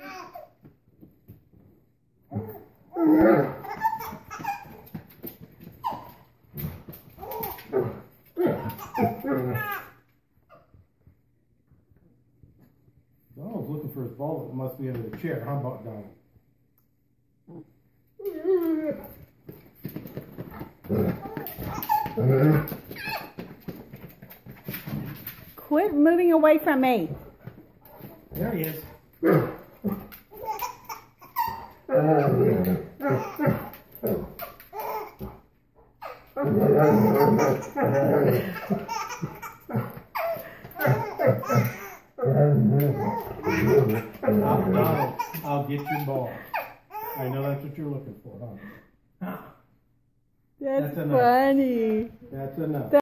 Donald's looking for his ball that must be under the chair. How about Donald? Quit moving away from me. There he is. Donald, I'll get your ball. I know that's what you're looking for, huh? That's enough. funny. That's enough.